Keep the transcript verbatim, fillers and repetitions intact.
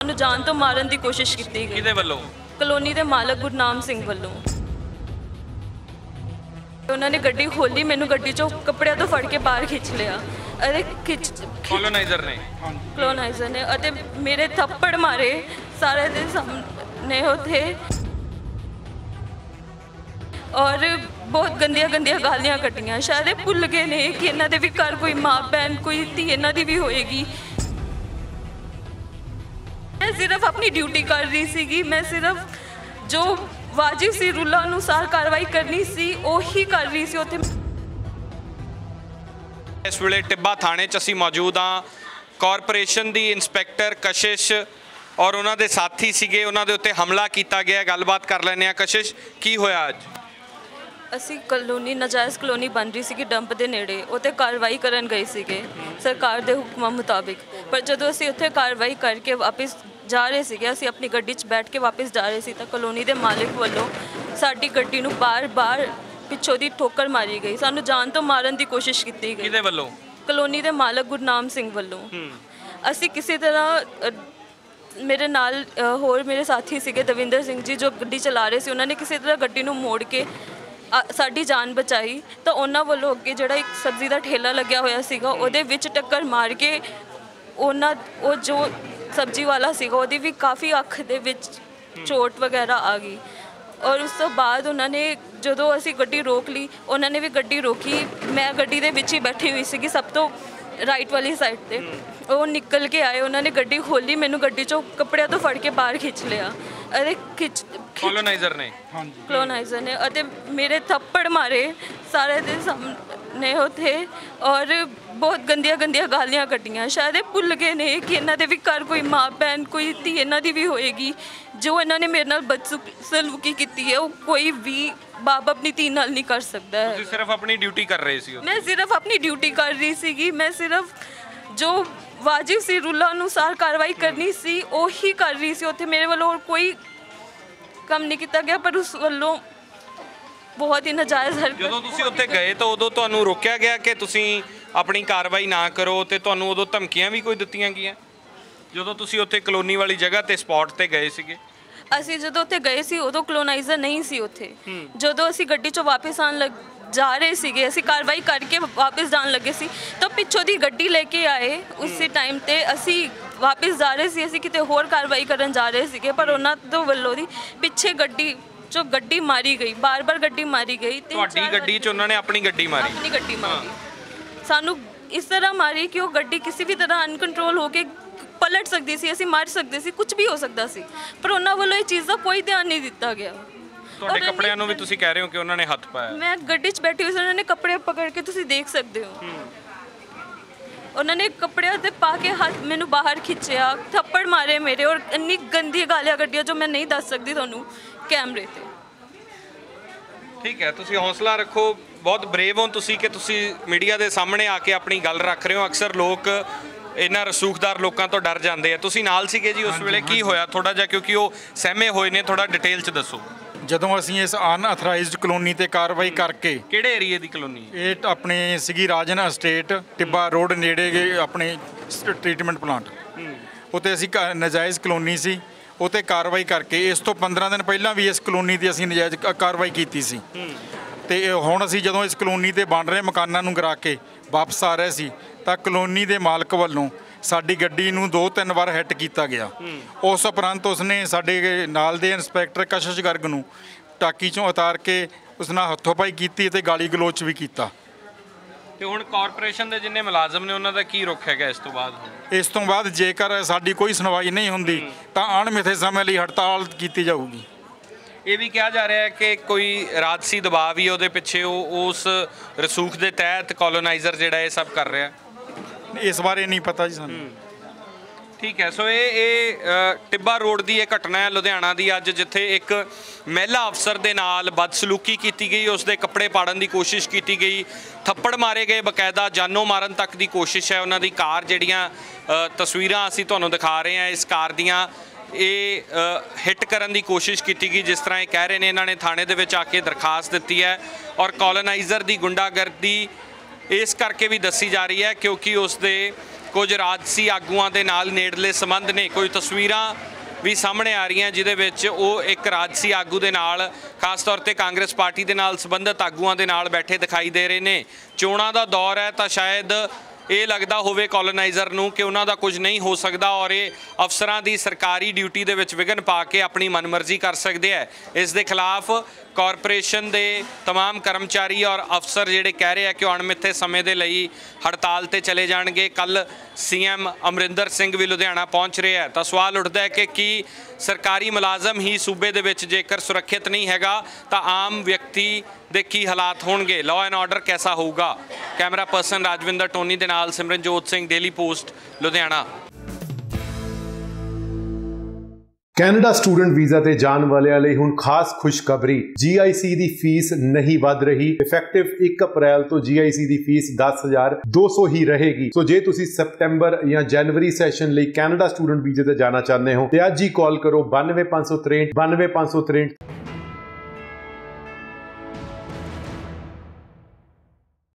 ਨੂੰ ਜਾਨ ਤੋਂ ਮਾਰਨ ਦੀ ਕੋਸ਼ਿਸ਼ ਕੀਤੀ ਗਈ। ਕਿਹਦੇ ਵੱਲੋਂ? ਕਲੋਨੀ ਦੇ ਮਾਲਕ ਗੁਰਨਾਮ ਸਿੰਘ ਵੱਲੋਂ। ਉਹਨਾਂ ਨੇ ਗੱਡੀ ਖੋਲੀ, ਮੈਨੂੰ ਗੱਡੀ ਚੋਂ ਕੱਪੜਿਆਂ ਤੋਂ ਫੜ ਕੇ ਬਾਹਰ ਖਿੱਚ ਲਿਆ। ਅਰੇ ਖਿੱਚ ਕਲੋਨਾਈਜ਼ਰ ਨੇ ਕਲੋਨਾਈਜ਼ਰ ਨੇ ਅਤੇ ਮੇਰੇ ਥੱਪੜ ਮਾਰੇ ਸਾਰੇ ਦੇ ਸਾਹਮਣੇ ਉੱਥੇ, ਔਰ ਬਹੁਤ ਗੰਦੀਆਂ ਗੰਦੀਆਂ ਗਾਲੀਆਂ ਕੱਢੀਆਂ। ਸ਼ਾਇਦ ਇਹ ਭੁੱਲ ਗਏ ਨੇ ਕਿ ਇਹਨਾਂ ਦੇ ਵੀ ਘਰ ਕੋਈ ਮਾਂ ਭੈਣ ਕੋਈ ਧੀ ਇਹਨਾਂ ਦੀ ਵੀ ਹੋਏਗੀ। मैं सिर्फ अपनी ड्यूटी कर रही सी, मैं सिर्फ जो वाजिब सी रूल अनुसार कार्रवाई करनी सी ਉਹੀ कर रही सी। ਉੱਥੇ इस वेले टिब्बा थाने च असीं मौजूद हाँ। कॉरपोरेशन दी इंस्पैक्टर कशिश और उन्हां दे साथी सीगे, उन्हां दे उत्ते हमला किया गया। गलबात कर लैने आ। कशिश की होया अज? ਅਸੀਂ ਕਲੋਨੀ ਨਜਾਇਜ਼ ਕਲੋਨੀ ਬਣ ਰਹੀ ਸੀ ਕਿ ਡੰਪ ਦੇ ਨੇੜੇ, ਉੱਥੇ ਕਾਰਵਾਈ ਕਰਨ ਗਏ ਸੀਗੇ ਸਰਕਾਰ ਦੇ ਹੁਕਮਾਂ ਮੁਤਾਬਿਕ। ਪਰ ਜਦੋਂ ਅਸੀਂ ਉੱਥੇ ਕਾਰਵਾਈ ਕਰਕੇ ਵਾਪਸ ਜਾ ਰਹੇ ਸੀਗੇ, ਅਸੀਂ ਆਪਣੀ ਗੱਡੀ 'ਚ ਬੈਠ ਕੇ ਵਾਪਸ ਜਾ ਰਹੇ ਸੀ ਤਾਂ ਕਲੋਨੀ ਦੇ ਮਾਲਕ ਵੱਲੋਂ ਸਾਡੀ ਗੱਡੀ ਨੂੰ ਬਾਰ-ਬਾਰ ਪਿੱਛੋਂ ਦੀ ਠੋਕਰ ਮਾਰੀ ਗਈ। ਸਾਨੂੰ ਜਾਨ ਤੋਂ ਮਾਰਨ ਦੀ ਕੋਸ਼ਿਸ਼ ਕੀਤੀ ਗਈ। ਕਿਹਦੇ ਵੱਲੋਂ? ਕਲੋਨੀ ਦੇ ਮਾਲਕ ਗੁਰਨਾਮ ਸਿੰਘ ਵੱਲੋਂ। ਅਸੀਂ ਕਿਸੇ ਤਰ੍ਹਾਂ ਮੇਰੇ ਨਾਲ ਹੋਰ ਮੇਰੇ ਸਾਥੀ ਸੀਗੇ ਦਵਿੰਦਰ ਸਿੰਘ ਜੀ ਜੋ ਗੱਡੀ ਚਲਾ ਰਹੇ ਸੀ, ਉਹਨਾਂ ਨੇ ਕਿਸੇ ਤਰ੍ਹਾਂ ਗੱਡੀ ਨੂੰ ਮੋੜ ਕੇ ਸਾਡੀ ਜਾਨ ਬਚਾਈ। ਤਾਂ ਉਹਨਾਂ ਵੱਲੋਂ ਅੱਗੇ ਜਿਹੜਾ ਇੱਕ ਸਬਜ਼ੀ ਦਾ ਠੇਲਾ ਲੱਗਿਆ ਹੋਇਆ ਸੀਗਾ ਉਹਦੇ ਵਿੱਚ ਟੱਕਰ ਮਾਰ ਕੇ ਉਹਨਾਂ ਉਹ ਜੋ ਸਬਜ਼ੀ ਵਾਲਾ ਸੀਗਾ ਉਹਦੀ ਵੀ ਕਾਫੀ ਅੱਖ ਦੇ ਵਿੱਚ ਚੋਟ ਵਗੈਰਾ ਆ ਗਈ। ਔਰ ਉਸ ਤੋਂ ਬਾਅਦ ਉਹਨਾਂ ਨੇ ਜਦੋਂ ਅਸੀਂ ਗੱਡੀ ਰੋਕ ਲਈ, ਉਹਨਾਂ ਨੇ ਵੀ ਗੱਡੀ ਰੋਕੀ। ਮੈਂ ਗੱਡੀ ਦੇ ਵਿੱਚ ਹੀ ਬੈਠੀ ਹੋਈ ਸੀਗੀ ਸਭ ਤੋਂ ਰਾਈਟ ਵਾਲੀ ਸਾਈਡ 'ਤੇ। ਉਹ ਨਿਕਲ ਕੇ ਆਏ, ਉਹਨਾਂ ਨੇ ਗੱਡੀ ਖੋਲੀ, ਮੈਨੂੰ ਗੱਡੀ 'ਚੋਂ ਕੱਪੜਿਆਂ ਤੋਂ ਫੜ ਕੇ ਬਾਹਰ ਖਿੱਚ ਲਿਆ। ਅਰੇ ਖਿੱਚ ਕਲੋਨਾਈਜ਼ਰ ਨੇ ਕਲੋਨਾਈਜ਼ਰ ਨੇ ਅਤੇ ਮੇਰੇ ਥੱਪੜ ਮਾਰੇ ਸਾਰੇ ਦੇ ਸਾਹਮਣੇ ਉੱਥੇ, ਔਰ ਬਹੁਤ ਗੰਦੀਆਂ ਗੰਦੀਆਂ ਗਾਲੀਆਂ ਕੱਢੀਆਂ। ਸ਼ਾਇਦ ਇਹ ਭੁੱਲ ਗਏ ਨੇ ਕਿ ਇਹਨਾਂ ਦੇ ਵੀ ਘਰ ਕੋਈ ਮਾਂ ਭੈਣ ਕੋਈ ਧੀ ਇਹਨਾਂ ਦੀ ਵੀ ਹੋਏਗੀ। ਜੋ ਇਹਨਾਂ ਨੇ ਮੇਰੇ ਨਾਲ ਬਦਸਲੂਕੀ ਕੀਤੀ ਹੈ ਉਹ ਕੋਈ ਵੀ ਬਾਪ ਆਪਣੀ ਧੀ ਨਾਲ ਨਹੀਂ ਕਰ ਸਕਦਾ ਹੈ। ਤੁਸੀਂ ਸਿਰਫ ਆਪਣੀ ਡਿਊਟੀ ਕਰ ਰਹੇ ਸੀ? ਮੈਂ ਸਿਰਫ ਆਪਣੀ ਡਿਊਟੀ ਕਰ ਰਹੀ ਸੀਗੀ। ਮੈਂ ਸਿਰਫ ਜੋ ਵਾजिब सी रूल अनुसार कार्रवाई करनी सी ਉਹੀ कर रही सी। ਉੱਥੇ ਮੇਰੇ ਵੱਲੋਂ ਕੋਈ ਕੰਮ ਨਹੀਂ ਕੀਤਾ ਗਿਆ, ਪਰ ਉਸ ਵੱਲੋਂ ਬਹੁਤ ਹੀ ਨਜਾਇਜ਼ ਹਰਕਤ। ਜਦੋਂ ਤੁਸੀਂ ਉੱਥੇ ਗਏ ਤਾਂ ਉਦੋਂ ਤੁਹਾਨੂੰ ਰੋਕਿਆ ਗਿਆ ਕਿ ਤੁਸੀਂ ਆਪਣੀ ਕਾਰਵਾਈ ਨਾ ਕਰੋ, ਤੇ ਤੁਹਾਨੂੰ ਉਦੋਂ ਧਮਕੀਆਂ ਵੀ ਕੋਈ ਦਿੱਤੀਆਂ ਗਈਆਂ ਜਦੋਂ ਤੁਸੀਂ ਉੱਥੇ ਕਲੋਨੀ ਵਾਲੀ ਜਗ੍ਹਾ ਤੇ ਸਪੌਟ ਤੇ ਗਏ ਸੀਗੇ? ਅਸੀਂ ਜਦੋਂ ਉੱਥੇ ਗਏ ਸੀ ਉਦੋਂ ਕਲੋਨਾਈਜ਼ਰ ਨਹੀਂ ਸੀ ਉੱਥੇ। ਜਦੋਂ ਅਸੀਂ ਗੱਡੀ 'ਚੋਂ ਵਾਪਸ ਆਉਣ ਲੱਗ ਜਾ ਰਹੇ ਸੀਗੇ, ਅਸੀਂ ਕਾਰਵਾਈ ਕਰਕੇ ਵਾਪਸ ਜਾਣ ਲੱਗੇ ਸੀ ਤਾਂ ਪਿੱਛੋਂ ਦੀ ਗੱਡੀ ਲੈ ਕੇ ਆਏ। ਉਸੇ ਟਾਈਮ 'ਤੇ ਅਸੀਂ ਵਾਪਸ ਜਾ ਰਹੇ ਸੀ, ਅਸੀਂ ਕਿਤੇ ਹੋਰ ਕਾਰਵਾਈ ਕਰਨ ਜਾ ਰਹੇ ਸੀਗੇ, ਪਰ ਉਹਨਾਂ ਤੋਂ ਵੱਲੋਂ ਦੀ ਪਿੱਛੇ ਗੱਡੀ 'ਚੋਂ ਗੱਡੀ ਮਾਰੀ ਗਈ, ਬਾਰ-ਬਾਰ ਗੱਡੀ ਮਾਰੀ ਗਈ। ਤੁਹਾਡੀ ਗੱਡੀ 'ਚ ਉਹਨਾਂ ਨੇ ਆਪਣੀ ਗੱਡੀ ਮਾਰੀ? ਆਪਣੀ ਗੱਡੀ ਮਾਰੀ। ਸਾਨੂੰ ਇਸ ਤਰ੍ਹਾਂ ਮਾਰੀ ਕਿ ਉਹ ਗੱਡੀ ਕਿਸੇ ਵੀ ਤਰ੍ਹਾਂ ਅਨਕੰਟਰੋਲ ਹੋ ਕੇ ਪਲਟ ਸਕਦੀ ਸੀ, ਅਸੀਂ ਮਾਰ ਸਕਦੇ ਸੀ, ਕੁਝ ਵੀ ਹੋ ਸਕਦਾ ਸੀ, ਪਰ ਉਹਨਾਂ ਵੱਲੋਂ ਇਹ ਚੀਜ਼ ਦਾ ਕੋਈ ਧਿਆਨ ਨਹੀਂ ਦਿੱਤਾ ਗਿਆ। ਤੁਹਾਡੇ ਕੱਪੜਿਆਂ ਨੂੰ ਵੀ ਤੁਸੀਂ ਕਹਿ ਰਹੇ ਹੋ ਕਿ ਉਹਨਾਂ ਨੇ ਹੱਥ ਪਾਇਆ? ਮੈਂ ਗੱਡੀ 'ਚ ਬੈਠੀ ਹੋਈ ਸੀ, ਉਹਨਾਂ ਨੇ ਕੱਪੜੇ ਪਕੜ ਕੇ ਤੁਸੀਂ ਦੇਖ ਸਕਦੇ ਹੋ, ਉਹਨਾਂ ਨੇ ਕੱਪੜਿਆਂ ਤੇ ਪਾ ਕੇ ਹੱਥ ਮੈਨੂੰ ਬਾਹਰ ਖਿੱਚਿਆ, ਥੱਪੜ ਮਾਰੇ ਮੇਰੇ, ਔਰ ਇੰਨੀ ਗੰਦੀ ਗਾਲੀਆਂ ਕੱਢੀਆਂ ਜੋ ਮੈਂ ਨਹੀਂ ਦੱਸ ਸਕਦੀ ਤੁਹਾਨੂੰ ਕੈਮਰੇ ਤੇ। ਠੀਕ ਹੈ, ਤੁਸੀਂ ਹੌਸਲਾ ਰੱਖੋ, ਬਹੁਤ ਬਰੇਵ ਹੋ ਤੁਸੀਂ ਕਿ ਤੁਸੀਂ ਮੀਡੀਆ ਦੇ ਸਾਹਮਣੇ ਆ ਕੇ ਆਪਣੀ ਗੱਲ ਰੱਖ ਰਹੇ ਹੋ। ਅਕਸਰ ਲੋਕ ਇਹਨਾਂ ਰਸੂਖਦਾਰ ਲੋਕਾਂ ਤੋਂ ਡਰ ਜਾਂਦੇ ਆ। ਤੁਸੀਂ ਨਾਲ ਸੀਗੇ ਜੀ ਉਸ ਵੇਲੇ, ਕੀ ਹੋਇਆ ਥੋੜਾ ਜਿਹਾ, ਕਿਉਂਕਿ ਉਹ ਸਹਿਮੇ ਹੋਏ ਨੇ, ਥੋੜਾ ਡਿਟੇਲ 'ਚ ਦੱਸੋ। ਜਦੋਂ ਅਸੀਂ ਇਸ ਅਨਅਥਰਾਈਜ਼ਡ ਕਲੋਨੀ ਤੇ ਕਾਰਵਾਈ ਕਰਕੇ, ਕਿਹੜੇ ਏਰੀਏ ਦੀ ਕਲੋਨੀ? ਇਹ ਆਪਣੇ ਸੀਗੀ ਰਾਜਨ ਅਸਟੇਟ ਟਿੱਬਾ ਰੋਡ ਨੇੜੇ ਗਏ ਆਪਣੇ ਟ੍ਰੀਟਮੈਂਟ ਪਲਾਂਟ, ਉੱਥੇ ਅਸੀਂ ਨਜਾਇਜ਼ ਕਲੋਨੀ ਸੀ, ਉੱਥੇ ਕਾਰਵਾਈ ਕਰਕੇ ਇਸ ਤੋਂ ਪੰਦਰਾਂ ਦਿਨ ਪਹਿਲਾਂ ਵੀ ਇਸ ਕਲੋਨੀ ਦੀ ਅਸੀਂ ਨਜਾਇਜ਼ ਕਾਰਵਾਈ ਕੀਤੀ ਸੀ। ਤੇ ਹੁਣ ਅਸੀਂ ਜਦੋਂ ਇਸ ਕਲੋਨੀ ਤੇ ਬਣ ਰਹੇ ਮਕਾਨਾਂ ਨੂੰ ਗਿਰਾ ਕੇ ਵਾਪਸ ਆ ਰਹੇ ਸੀ ਤਾਂ ਕਲੋਨੀ ਦੇ ਮਾਲਕ ਵੱਲੋਂ ਸਾਡੀ ਗੱਡੀ ਨੂੰ ਦੋ ਤਿੰਨ ਵਾਰ ਹਿੱਟ ਕੀਤਾ ਗਿਆ। ਉਸ ਉਪਰੰਤ ਉਸਨੇ ਸਾਡੇ ਨਾਲ ਦੇ ਇੰਸਪੈਕਟਰ ਕਸ਼ਿਸ਼ ਗਰਗ ਨੂੰ ਟਾਕੀ 'ਚੋਂ ਉਤਾਰ ਕੇ ਉਸ ਨਾਲ ਹੱਥੋਂ-ਪਾਈ ਕੀਤੀ ਅਤੇ ਗਾਲੀ ਗਲੋਚ ਵੀ ਕੀਤਾ। ਤੇ ਹੁਣ ਕਾਰਪੋਰੇਸ਼ਨ ਦੇ ਜਿੰਨੇ ਮੁਲਾਜ਼ਮ ਨੇ ਉਹਨਾਂ ਦਾ ਕੀ ਰੁਖ ਹੈਗਾ ਇਸ ਤੋਂ ਬਾਅਦ? ਇਸ ਤੋਂ ਬਾਅਦ ਜੇਕਰ ਸਾਡੀ ਕੋਈ ਸੁਣਵਾਈ ਨਹੀਂ ਹੁੰਦੀ ਤਾਂ ਅਣਮਿੱਥੇ ਸਮੇਂ ਲਈ ਹੜਤਾਲ ਕੀਤੀ ਜਾਊਗੀ। ਇਹ ਵੀ ਕਿਹਾ ਜਾ ਰਿਹਾ ਹੈ ਕਿ ਕੋਈ ਰਾਜਸੀ ਦਬਾਅ ਵੀ ਉਹਦੇ ਪਿੱਛੇ, ਉਹ ਉਸ ਰਸੂਖ ਦੇ ਤਹਿਤ ਕਲੋਨਾਈਜ਼ਰ ਜਿਹੜਾ ਇਹ ਸਭ ਕਰ ਰਿਹਾ। ਇਸ ਬਾਰੇ ਨਹੀਂ ਪਤਾ ਜੀ ਸਾਨੂੰ। ਠੀਕ ਹੈ, ਸੋ ਇਹ ਇਹ ਟਿੱਬਾ ਰੋਡ ਦੀ ਇਹ ਘਟਨਾ ਹੈ ਲੁਧਿਆਣਾ ਦੀ ਅੱਜ, ਜਿੱਥੇ ਇੱਕ ਮਹਿਲਾ ਅਫਸਰ ਦੇ ਨਾਲ ਬਦਸਲੂਕੀ ਕੀਤੀ ਗਈ, ਉਸ ਦੇ ਕੱਪੜੇ ਪਾੜਨ ਦੀ ਕੋਸ਼ਿਸ਼ ਕੀਤੀ ਗਈ, ਥੱਪੜ ਮਾਰੇ ਗਏ, ਬਕਾਇਦਾ ਜਾਨੋਂ ਮਾਰਨ ਤੱਕ ਦੀ ਕੋਸ਼ਿਸ਼ ਹੈ। ਉਹਨਾਂ ਦੀ ਕਾਰ ਜਿਹੜੀਆਂ ਤਸਵੀਰਾਂ ਅਸੀਂ ਤੁਹਾਨੂੰ ਦਿਖਾ ਰਹੇ ਹਾਂ, ਇਸ ਕਾਰ ਦੀਆਂ ਇਹ ਹਿੱਟ ਕਰਨ ਦੀ ਕੋਸ਼ਿਸ਼ ਕੀਤੀ ਗਈ। ਜਿਸ ਤਰ੍ਹਾਂ ਇਹ ਕਹਿ ਰਹੇ ਨੇ, ਇਹਨਾਂ ਨੇ ਥਾਣੇ ਦੇ ਵਿੱਚ ਆ ਕੇ ਦਰਖਾਸਤ ਦਿੱਤੀ ਹੈ। ਔਰ ਕਲੋਨਾਈਜ਼ਰ ਦੀ ਗੁੰਡਾਗਰਦੀ ਇਸ ਕਰਕੇ ਵੀ ਦੱਸੀ ਜਾ ਰਹੀ ਹੈ ਕਿਉਂਕਿ ਉਸ ਦੇ ਕੁਝ ਰਾਜਸੀ ਆਗੂਆਂ ਦੇ ਨਾਲ ਨੇੜਲੇ ਸੰਬੰਧ ਨੇ। ਕੋਈ ਤਸਵੀਰਾਂ ਵੀ ਸਾਹਮਣੇ ਆ ਰਹੀਆਂ ਜਿਹਦੇ ਵਿੱਚ ਉਹ ਇੱਕ ਰਾਜਸੀ ਆਗੂ ਦੇ ਨਾਲ, ਖਾਸ ਤੌਰ ਤੇ ਕਾਂਗਰਸ ਪਾਰਟੀ ਦੇ ਨਾਲ ਸੰਬੰਧਿਤ ਆਗੂਆਂ ਦੇ ਨਾਲ ਬੈਠੇ ਦਿਖਾਈ ਦੇ ਰਹੇ ਨੇ। ਚੋਣਾਂ ਦਾ ਦੌਰ ਹੈ ਤਾਂ ਸ਼ਾਇਦ ਇਹ ਲੱਗਦਾ ਹੋਵੇ ਕਲੋਨਾਈਜ਼ਰ ਨੂੰ ਕਿ ਉਹਨਾਂ ਦਾ ਕੁਝ ਨਹੀਂ ਹੋ ਸਕਦਾ ਔਰ ਇਹ ਅਫਸਰਾਂ ਦੀ ਸਰਕਾਰੀ ਡਿਊਟੀ ਦੇ ਵਿੱਚ ਵਿਘਨ ਪਾ ਕੇ ਆਪਣੀ ਮਨਮਰਜ਼ੀ ਕਰ ਸਕਦੇ ਹੈ। ਇਸ ਦੇ ਖਿਲਾਫ ਕਾਰਪੋਰੇਸ਼ਨ ਦੇ तमाम ਕਰਮਚਾਰੀ ਔਰ ਅਫਸਰ ਜਿਹੜੇ ਕਹਿ ਰਹੇ ਆ ਕਿ ਅਣਮਿੱਥੇ ਸਮੇਂ ਦੇ ਲਈ ਹੜਤਾਲ ਤੇ ਚਲੇ ਜਾਣਗੇ। ਕੱਲ ਸੀਐਮ ਅਮਰਿੰਦਰ ਸਿੰਘ ਵੀ ਲੁਧਿਆਣਾ ਪਹੁੰਚ ਰਹੇ ਹੈ ਤਾਂ ਸਵਾਲ ਉੱਠਦਾ ਹੈ ਕਿ ਕੀ ਸਰਕਾਰੀ ਮੁਲਾਜ਼ਮ ਹੀ ਸੂਬੇ ਦੇ ਵਿੱਚ ਜੇਕਰ ਸੁਰੱਖਿਅਤ ਨਹੀਂ ਹੈਗਾ ਤਾਂ ਆਮ ਵਿਅਕਤੀ ਦੇ ਕੀ ਹਾਲਾਤ ਹੋਣਗੇ, ਲਾਅ ਐਂਡ ਆਰਡਰ ਕੈਸਾ ਹੋਊਗਾ। ਕੈਮਰਾ ਪਰਸਨ ਰਾਜਵਿੰਦਰ ਟੋਨੀ ਦੇ ਨਾਲ Simranjot Singh, Daily Post, Ludhiana. Canada student visa ਤੇ ਜਾਣ ਵਾਲਿਆਂ ਲਈ ਹੁਣ ਖਾਸ ਖੁਸ਼ਖਬਰੀ। ਜੀ ਆਈ ਸੀ ਦੀ ਫੀਸ ਨਹੀਂ ਵੱਧ ਰਹੀ। ਇਫੈਕਟਿਵ ਇੱਕ ਅਪ੍ਰੈਲ ਤੋਂ ਜੀ ਆਈ ਸੀ ਦੀ ਫੀਸ ਦਸ ਹਜ਼ਾਰ ਦੋ ਸੌ ਹੀ ਰਹੇਗੀ। ਸੋ ਜੇ ਤੁਸੀਂ ਸਤੰਬਰ ਜਾਂ ਜਨਵਰੀ ਸੈਸ਼ਨ ਲਈ ਕੈਨੇਡਾ ਸਟੂਡੈਂਟ ਵੀਜ਼ੇ ਤੇ ਜਾਣਾ ਚਾਹੁੰਦੇ ਹੋ ਤੇ ਅੱਜ ਹੀ ਕਾਲ ਕਰੋ ਬਾਨਵੇਂ ਪੰਜ ਸੌ ਤਰੇਂਹਠ ਬਾਨਵੇਂ ਪੰਜ ਸੌ ਤਰੇਂਹਠ।